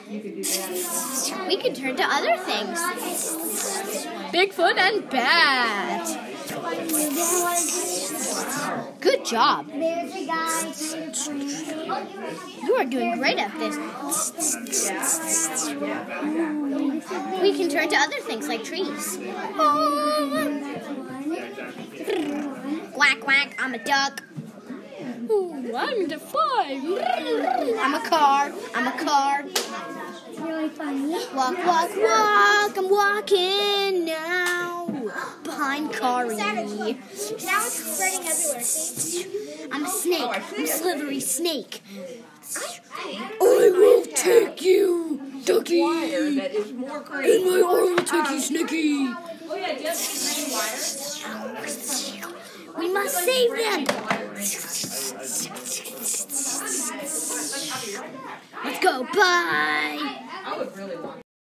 We can turn to other things. Bigfoot and Bat. Good job. You are doing great at this. We can turn to other things like trees. Quack, quack, I'm a duck. Ooh, I'm the fly. I'm a car. Really funny. Walk, walk, walk. I'm walking now. Behind Kari. Now it's spreading everywhere, see? I'm a snake. I'm a slithery snake. I will take you, ducky. That is more In my arm, take you, Snicky. We must save them. Let's go. Bye.